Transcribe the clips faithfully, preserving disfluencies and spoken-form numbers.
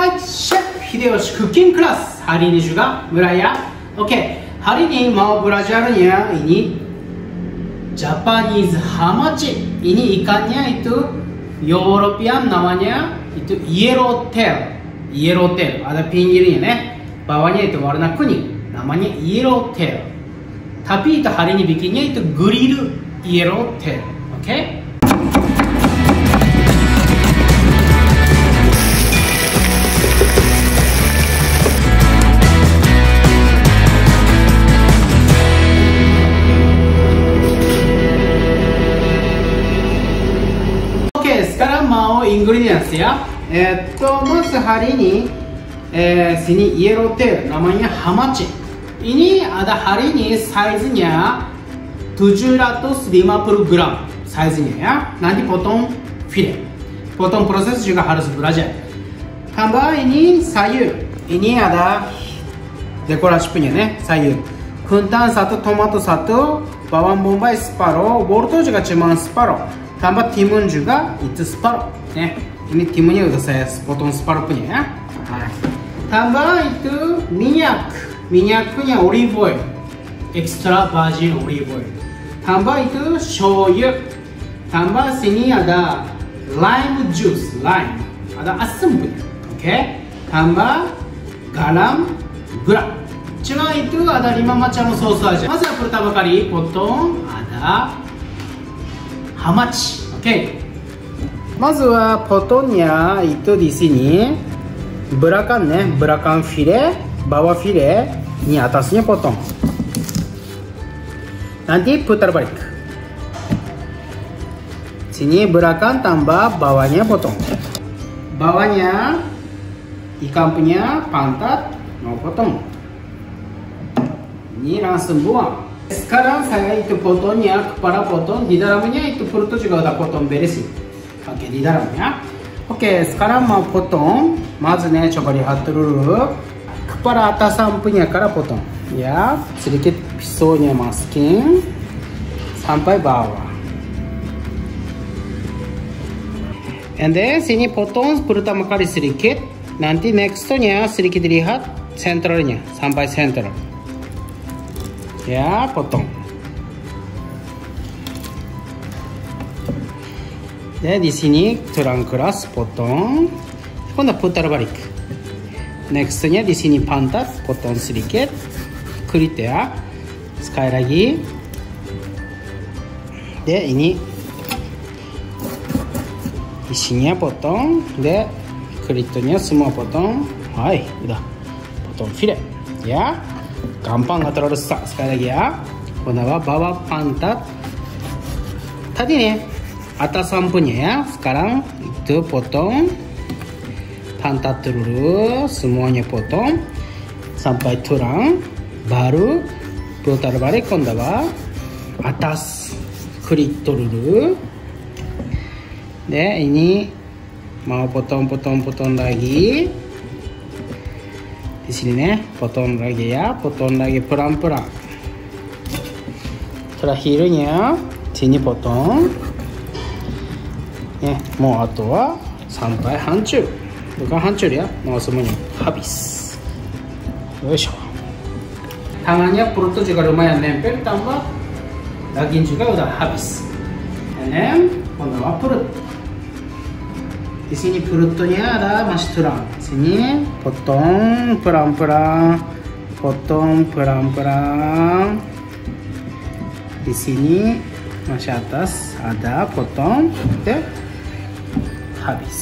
Alright, Chef Hideyoshi Cooking Class. Hari ini juga mulai ya. Oke, hari ini mau belajarnya ini Japanese hamachi. Ini ikannya itu European namanya itu yellowtail. Yellowtail. Ada pinggirnya nih. Bawahnya itu warna kuning. Namanya yellowtail. Tapi itu hari ini bikinnya itu grill yellowtail. Oke? Sekarang mau ingredients ya. Eh, to, mas hari ini eh, sini yellowtail namanya hamachi. Ini ada hari ini size-nya tujuh ratus lima puluh gram size-nya ya. Nanti potong filet. Potong proses juga harus belajar. Tambah ini sayur. Ini ada dekorasi punya nih sayur. Kuntan satu, tomato satu, bawang bombay separuh, wortel juga cuma separuh. Tambah timun juga itu separuh. Nih, ini timunnya udah saya potong separuh punya ya. Nah, tambah itu minyak. Minyaknya olive oil, extra virgin olive oil. Tambah itu shoyu. Tambah sini ada lime juice, lime. Ada asam punya. Oke. Tambah garam, gula. Cuma itu ada lima macam sos aja. Masa pertama kali potong ada hamachi. Oke. Okay. まずはポトンやitu di sini belakang nih, belakang filet, bawah filet, ini atasnya potong. Nanti putar balik. Sini belakang tambah bawahnya potong. Bawahnya ikan punya pantat mau potong. Ini langsung buang. Sekarang saya itu potongnya, kepala potong, di dalamnya itu perut juga udah potong beresin. Oke, di dalamnya. Oke, sekarang mau potong. Mazu nih, coba lihat dulu. Kepala atasan punya cara potong. Ya, sedikit pisaunya masukin sampai bawah. And then sini potong pertama kali sedikit. Nanti nextnya sedikit lihat senternya sampai center. Ya, potong. Dan di sini tulang keras potong.今度はputar balik. Nextnya di sini pantat potong sedikit. Kulit ya. Sekali lagi. Dan ini isinya potong. Dan kulitnya semua potong. Hai, udah potong filet. Ya. Gampang, nggak terlalu susah. Sekali lagi ya. Kemudian bawah pantat. Tadi nih atasan punya ya. Sekarang itu potong pantat dulu, semuanya potong sampai tulang. Baru putar balik. Kemudian atas kulit dulu. Dan ini mau potong-potong-potong lagi. Di sini nih, potong lagi ya, potong lagi pelan-pelan. Terakhirnya, sini potong. Eh, mau atau sampai hancur. Bukan hancur ya, mau semuanya habis. Yoisho. Tangannya perut juga lumayan nempel, tambah daging juga udah habis. And then, kemudian perut. Di sini perutnya ada masih tulang. Sini potong pelan-pelan, potong pelan-pelan. Di sini masih atas ada potong, deh habis.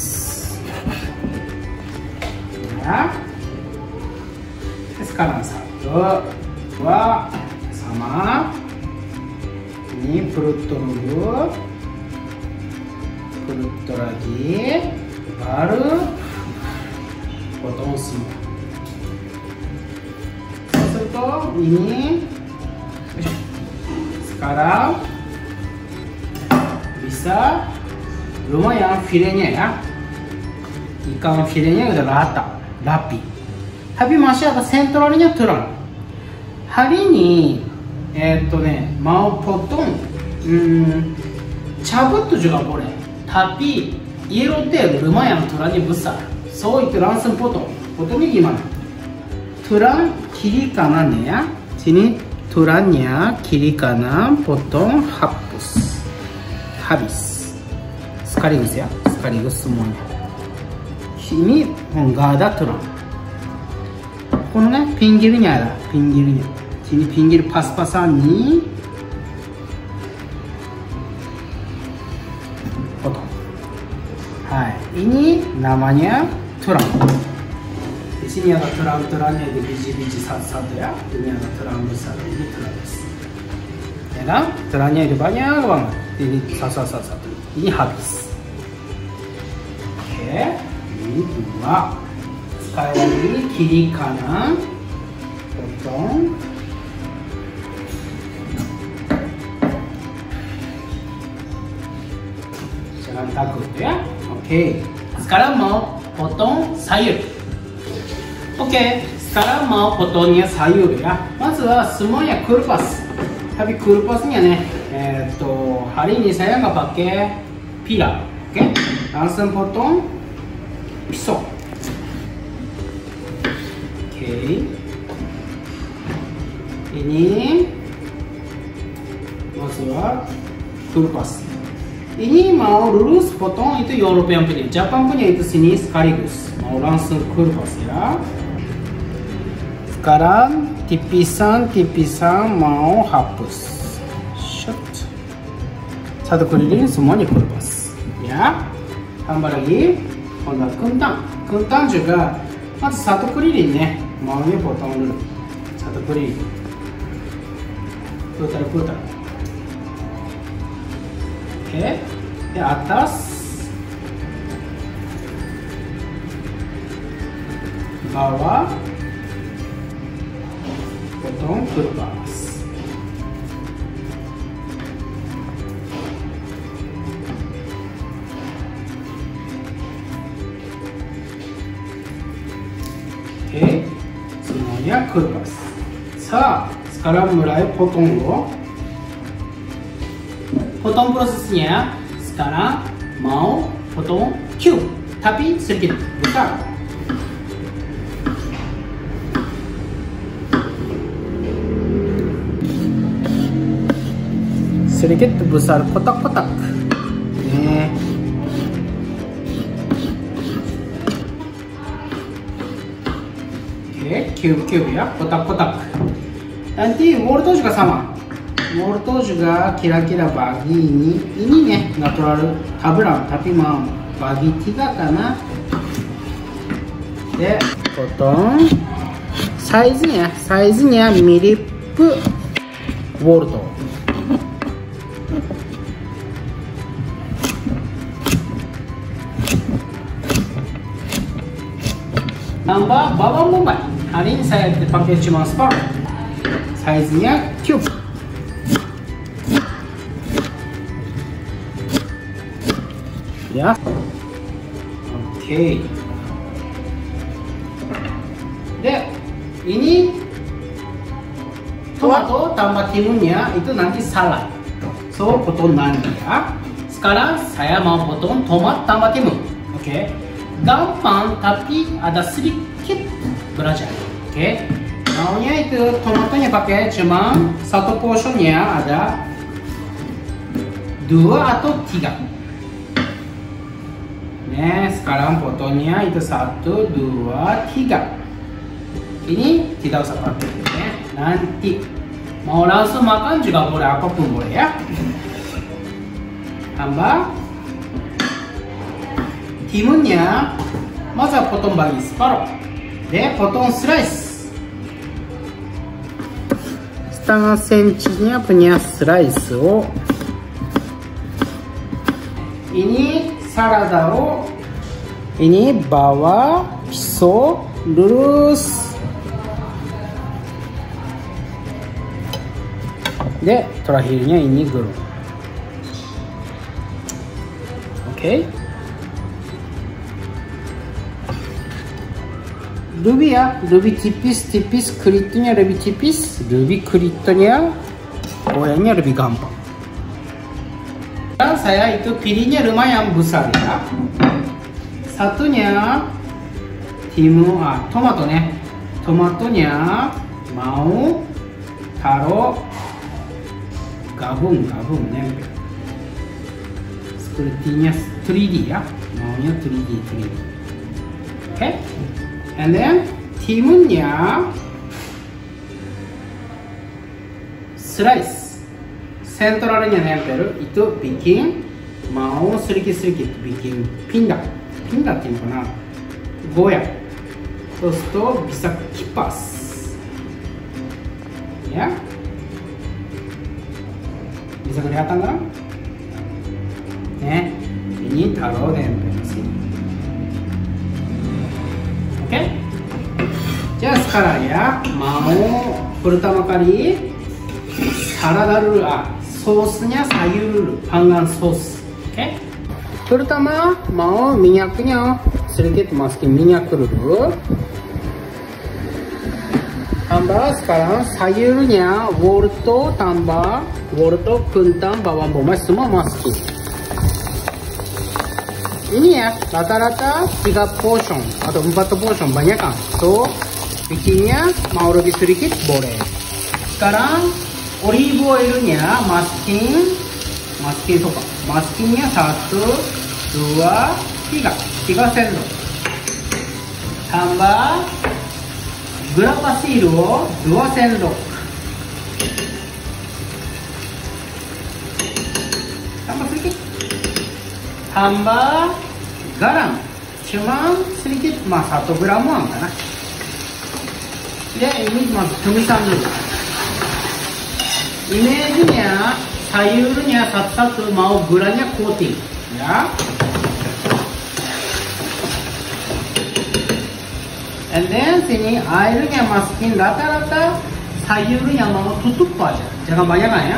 Ya. Sekarang satu, dua, sama. Ini perut dulu. Perut lagi, baru potong semua. Setelah ini, sekarang bisa lumayan filetnya ya. Ikan filetnya udah rata, rapi. Tapi masih ada sentralnya tulang. Hari ini, eh to nih, mau potong, hmm, cabut juga boleh. Tapi yellowtail lumayan tulangnya besar. So itu langsung potong. Potongnya gimana? Tulang kiri kanan ya. Sini tulangnya kiri kanan potong hapus. Habis. Sekaligus ya, sekaligus semuanya. Ini nggak ada tulang. Kono pinggirnya ada, pinggirnya. Sini pinggir pas-pasan nih. Potong. Hai, ini namanya tulang. Di sini ada tulang-tulangnya di biji-biji satu-satu ya. Ini ada tulang besar, ini tulang besar. Ya kan? Tulangnya itu banyak banget. Ini satu-satu. Ini habis. Oke, ini dua. Sekali lagi kiri kanan potong. Jangan takut ya. Oke. Sekarang mau potong sayur. Oke. Sekarang mau potongnya sayur ya. Mazuは semuanya kupas. Tapi kulpasnya nih, eh to hari ini saya nggak pakai pilar, oke? Okay? Langsung potong pisau, oke? Okay. Ini maksudnya kulpas. Ini mau lurus potong itu European punya, Jepang punya itu sini sekaligus. Mau langsung kulpas ya. Sekarang tipisan-tipisan mau hapus. Shut. Satu keliling semuanya kulpas. Ya. Tambah lagi. Konda kentang. Kentang juga. Mas satu keliling nih. Maunya potong dulu. Satu keliling. Putar-putar. Oke. Di atas. Bawah. Potong kulpas. Oke, semuanya kulpas. Sa, sekarang mulai potong dulu. Potong prosesnya sekarang mau potong cube, tapi sedikit besar. Sedikit besar kotak-kotak. Nih. Oke, cube-cube ya, kotak-kotak. Nanti wortel juga sama. Wortel juga kira-kira bagi ini. Ini nih, nggak terlalu taburan, tapi mau bagi tiga karena. De, potong. Size-nya, size-nya mirip wortel. Tambah bawang bombay. Hari ini saya pakai cuma separuh. Size-nya cube. Ya. Oke. De, ini tomato tambah timunnya itu nanti salad. So potong nanti ya. Sekarang saya mau potong tomat tambah timun. Oke. Gampang tapi ada sedikit belajar, oke? Okay? Maunya itu tomatonya pakai cuma satu portionnya ada dua atau tiga. Nih sekarang potongnya itu satu, dua, tiga. Ini tidak usah pakai, ya. Nanti mau langsung makan juga boleh, apapun boleh ya. Tambah timunnya, masa potong bagi separuh. De, potong slice. Setengah sentinya punya slice. Oh. Ini salada. Oh. Ini bawah pisau lurus. De, terakhirnya ini gulung. Oke. Okay. Lebih ya, lebih tipis-tipis, kulitnya lebih tipis, lebih kulitnya goyangnya lebih gampang. Dan saya itu pilihnya lumayan besar ya. Satunya timun, ah, tomato nih. Tomatonya mau taruh gabung-gabung nempel. Sepertinya tiga D ya, maunya tiga D, tiga D. Oke, okay? And then timunnya slice, sentralnya nempel, itu bikin mau sedikit-sedikit bikin pindah, pindahっていうのかな、goyang.そうすると bisa kipas, ya. Bisa kelihatan kan? Nih, ini taruh nempel di sini. Oke? Jadi sekarang ya, mau pertama kali salad dulu, ah, sausnya sayur dulu, panggang saus. Oke? Pertama mau minyaknya sedikit masukin minyak dulu. Tambah sekarang sayurnya wortel tambah wortel, kentang, bawang bombay semua masukin. Ini ya rata-rata tiga portion atau empat portion banyak kan. So bikinnya mau lebih sedikit boleh. Sekarang olive oilnya masukin, masukin sopa. Masukinnya satu, dua, tiga, tiga sendok. Tambah gula pasir dua sendok. Tambah sedikit. Tambah garam, cuma sedikit, mas satu gramuan kan. Jadi ini mas tumisan dulu. Imejnya sayurnya satu-satu mau gulanya coating, ya. And then sini airnya masukin rata-rata sayurnya mau tutup aja, jangan banyak ya.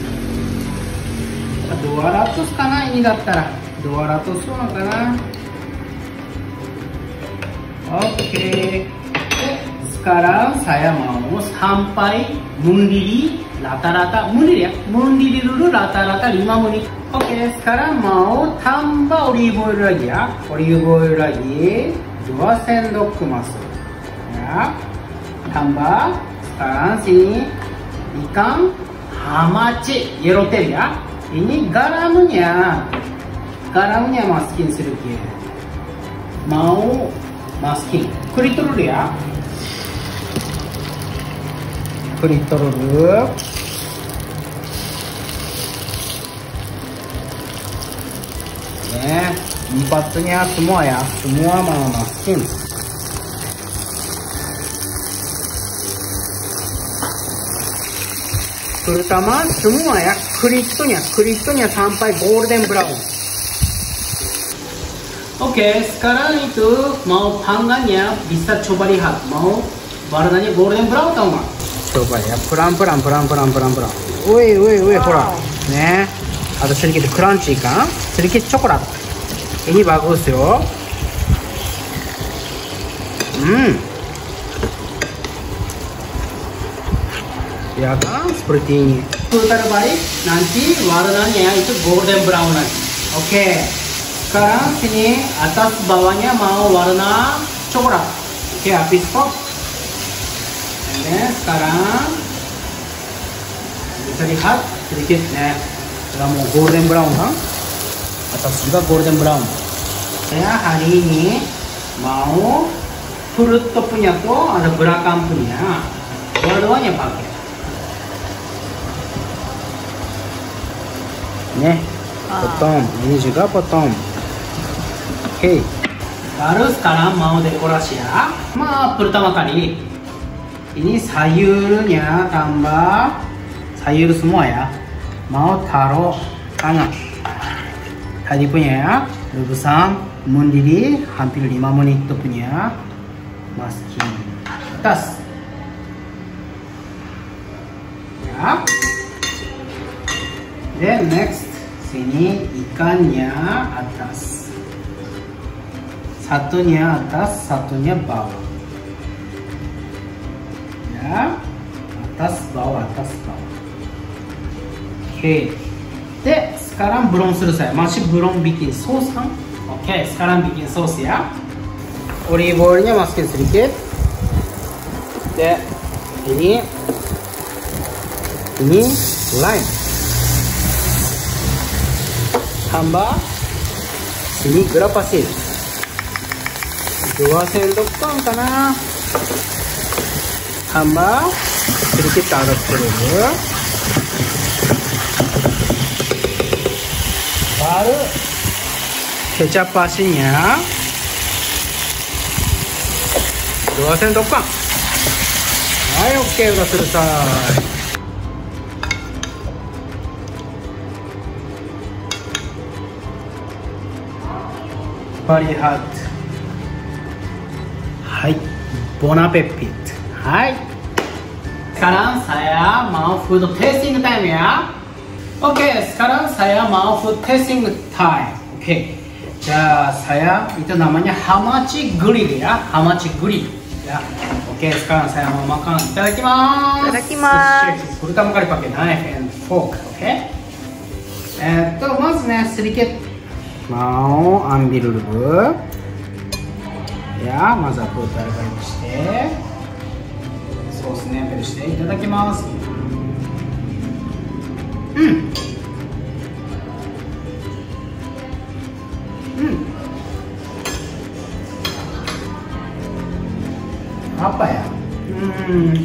dua ratus karena ini dattara, dua ratus karena. Oke. Sekarang saya mau sampai mendidih rata-rata, mendidih ya, mendidih dulu rata-rata lima menit. Oke, sekarang mau tambah olive oil lagi ya, olive oil lagi dua sendok masuk ya. Tambah sekarang sini ikan hamachi yellowtail ya. Ini garamnya, garamnya masukin sedikit. Mau masukin kulit dulu ya. Kulit dulu. Ya, empatnya semua ya, semua mau masukin. Terutama semua ya, kulitnya, kulitnya sampai golden brown. Oke, sekarang itu mau panggangnya bisa coba lihat, mau warnanya golden brown tau nggak? Coba ya, pelan-pelan, pelan-pelan, pelan-pelan. Wih, wih, wih, wow. Nih, ada sedikit crunchy kan, sedikit coklat. Ini bagus yo. Hmm. Ya kan, seperti ini. Putar balik, nanti warnanya itu golden brown lagi. Oke, sekarang sini atas bawahnya mau warna coklat. Oke, habis stop. Ini sekarang bisa lihat sedikit ya, sudah mau golden brown kan? Atas juga golden brown. Saya hari ini mau fruit punya tuh ada belakang punya, dua-duanya pakai. Nih, potong. Ini juga potong. Oke. Baru sekarang mau dekorasi ya. Ma, pertama kali ini sayurnya tambah sayur semua ya. Mau taruh tangan. Tadi punya ya, rebusan mendidih hampir lima menit punya. Masukin atas. Ya. Then next sini ikannya atas, satunya atas, satunya bawah. Ya, atas bawah, atas bawah. Oke. De, sekarang belum selesai, masih belum bikin sos kan? Oke, sekarang bikin sos ya. オリーブオイルnya masukin sedikit. Ya, ini ini lime. Tambah ini gula pasir. dua sendok pan kana. Tambah sedikit aduk dulu. Baru kecap asinnya dua sendok pan. Hai, oke, udah selesai. Lihat. Hai, bon appetit. Hai. Sekarang saya mau food tasting time ya. Oke, sekarang saya mau food tasting time. Oke. Ya, saya itu namanya hamachi grill ya, hamachi grill. Ya, oke, sekarang saya mau makan. Itadakimasu. Itadakimasu. Pertama kali pakai knife and fork, oke? Eh, tuh, mas nih sedikit mau ambil dulu. Ya, mas aku tarik-tarik shite, sauce nempel shite. Itadakimasu. Hmm. Hmm. Apa ya? Hmm,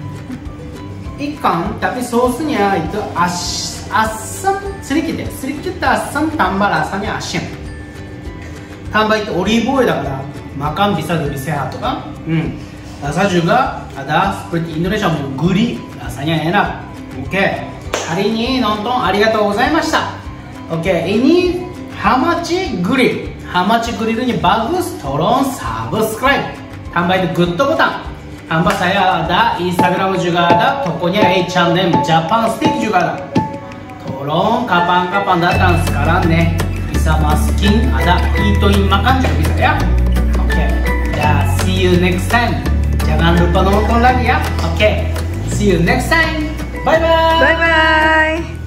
ikan tapi sosnya itu as asam sedikit ya, sedikit asam tambah rasanya asin. Tambah itu olive oilだからmakan bisa lebih sehat kan? Hmm. Rasa juga ada seperti Indonesia mau gurih, rasanya enak. Oke, hari ini nonton arigatou gozaimashita. Oke, ini hamachi grill. Hamachi grillnya bagus, tolong subscribe. Tambah itu good button. Tambah saya ada Instagram juga ada, tokonya A channel Japan Steak juga ada. Tolong kapan-kapan datang sekarang nih bisa masukin ada eat-in makan juga bisa ya. Oke, ya see you next time. Jangan lupa nonton lagi ya. Oke, see you next time. Bye bye. Bye bye.